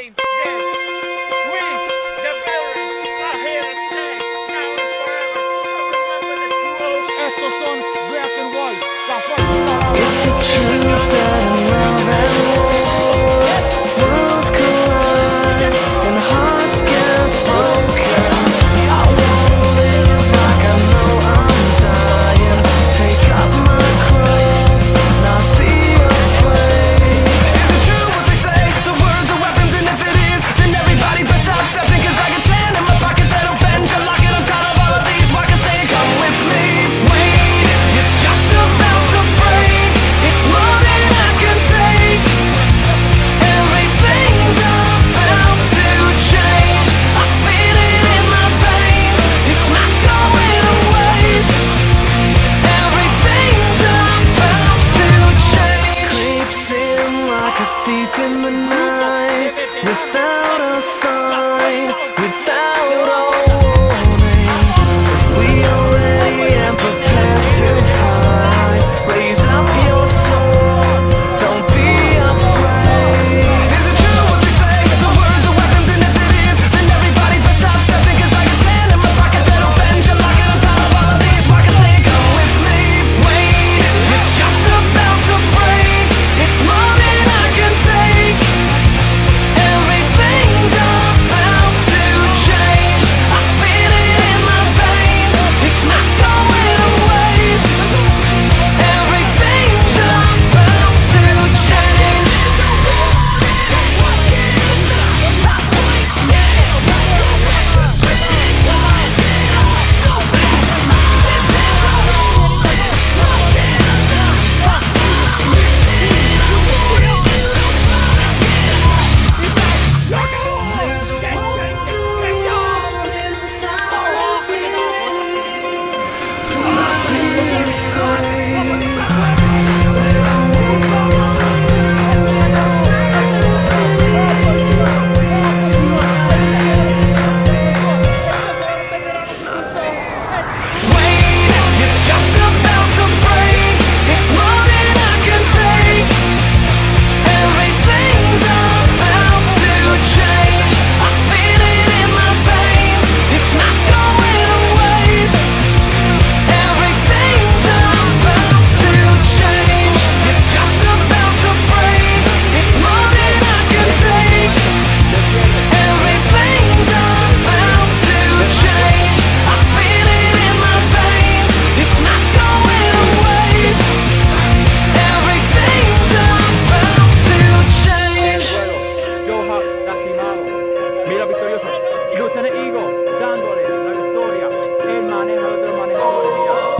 Lt.Eagle dándole la victoria, el manejo de otro manejador.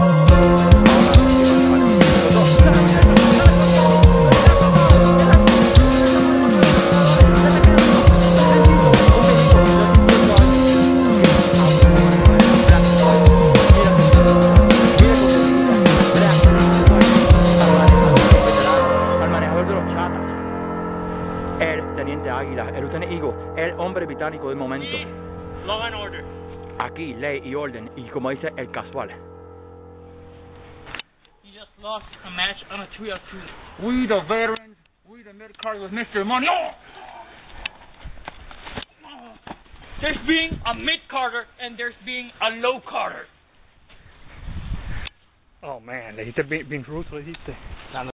Al manejador de los chatas, el teniente Águila, el Lt.Eagle, el hombre británico del momento. Law and order. Aquí, ley y orden, y como dice el casual. You just lost a match on a 3-on-2. We the veterans, we the Midcards with Mr. Money. There's being a mid-carder and there's being a low-carder. Oh man, le dijiste bien ruso, le dijiste.